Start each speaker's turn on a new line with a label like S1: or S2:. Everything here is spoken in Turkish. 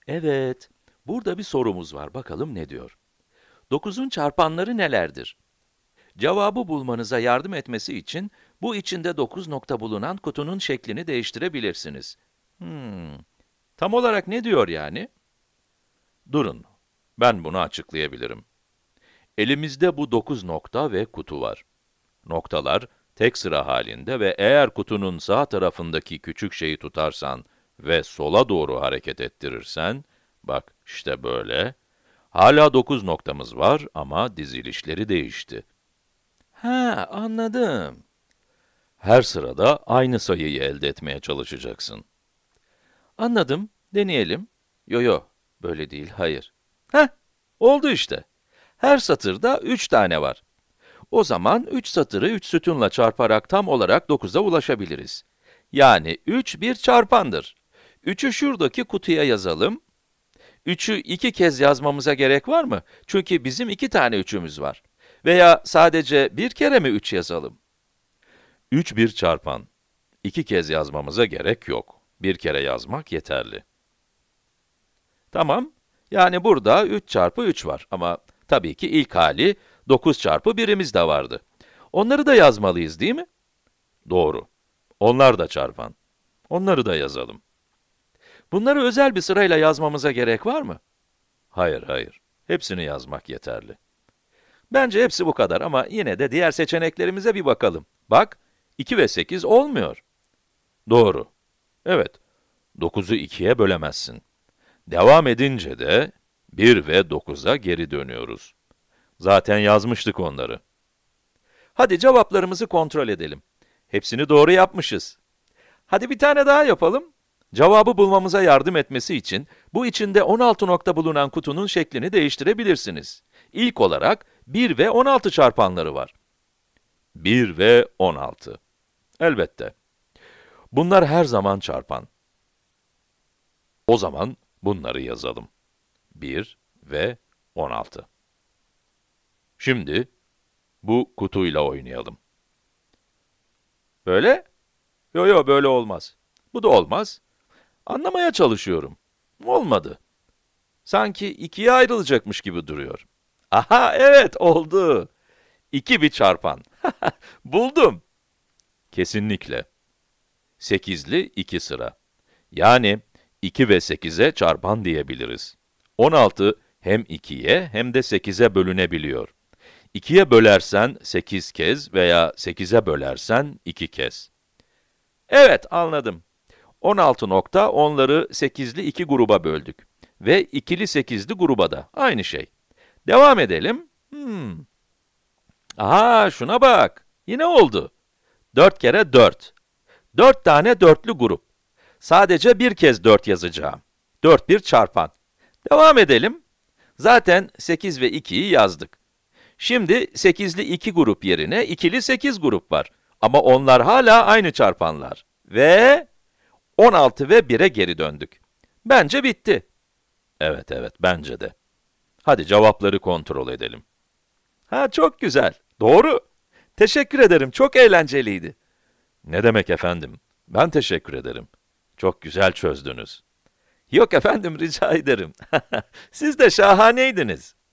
S1: Evet, burada bir sorumuz var. Bakalım ne diyor? 9'un çarpanları nelerdir? Cevabı bulmanıza yardım etmesi için, bu içinde 9 nokta bulunan kutunun şeklini değiştirebilirsiniz. Tam olarak ne diyor yani? Durun, ben bunu açıklayabilirim. Elimizde bu 9 nokta ve kutu var. Noktalar tek sıra halinde ve eğer kutunun sağ tarafındaki küçük şeyi tutarsan ve sola doğru hareket ettirirsen, bak işte böyle, hala 9 noktamız var ama dizilişleri değişti. Ha, anladım. Her sırada aynı sayıyı elde etmeye çalışacaksın. Anladım, deneyelim. Yo, böyle değil, hayır. Heh, oldu işte. Her satırda 3 tane var. O zaman 3 satırı 3 sütunla çarparak tam olarak 9'a ulaşabiliriz. Yani 3 bir çarpandır. 3'ü şuradaki kutuya yazalım. 3'ü 2 kez yazmamıza gerek var mı? Çünkü bizim 2 tane 3'ümüz var. Veya sadece bir kere mi 3 yazalım? 3 bir çarpan. 2 kez yazmamıza gerek yok. Bir kere yazmak yeterli. Tamam. Yani burada 3 çarpı 3 var ama tabii ki ilk hali 9 çarpı 1'imiz de vardı. Onları da yazmalıyız değil mi? Doğru. Onlar da çarpan. Onları da yazalım. Bunları özel bir sırayla yazmamıza gerek var mı? Hayır. Hepsini yazmak yeterli. Bence hepsi bu kadar ama yine de diğer seçeneklerimize bir bakalım. Bak, 2 ve 8 olmuyor. Doğru. Evet, 9'u 2'ye bölemezsin. Devam edince de 1 ve 9'a geri dönüyoruz. Zaten yazmıştık onları. Hadi cevaplarımızı kontrol edelim. Hepsini doğru yapmışız. Hadi bir tane daha yapalım. Cevabı bulmamıza yardım etmesi için, bu içinde 16 nokta bulunan kutunun şeklini değiştirebilirsiniz. İlk olarak 1 ve 16 çarpanları var. 1 ve 16. Elbette. Bunlar her zaman çarpan. O zaman bunları yazalım. 1 ve 16. Şimdi bu kutuyla oynayalım. Böyle? Yo, böyle olmaz. Bu da olmaz. Anlamaya çalışıyorum. Olmadı. Sanki ikiye ayrılacakmış gibi duruyor. Aha, evet oldu. 2 bir çarpan. Buldum. Kesinlikle. Sekizli 2 sıra. Yani 2 ve 8'e çarpan diyebiliriz. 16 hem 2'ye hem de 8'e bölünebiliyor. 2'ye bölersen 8 kez veya 8'e bölersen 2 kez. Evet, anladım. 16 nokta, onları 8'li 2 gruba böldük. Ve ikili 8'li gruba da, aynı şey. Devam edelim. Aha, şuna bak. Yine oldu. 4 kere 4. 4 tane dörtlü grup. Sadece bir kez 4 yazacağım. 4 bir çarpan. Devam edelim. Zaten 8 ve 2'yi yazdık. Şimdi 8'li 2 grup yerine ikili 8 grup var. Ama onlar hala aynı çarpanlar. Ve 16 ve 1'e geri döndük. Bence bitti. Evet, bence de. Hadi cevapları kontrol edelim. Ha, çok güzel. Doğru. Teşekkür ederim, çok eğlenceliydi. Ne demek efendim? Ben teşekkür ederim. Çok güzel çözdünüz. Yok efendim, rica ederim. Siz de şahaneydiniz.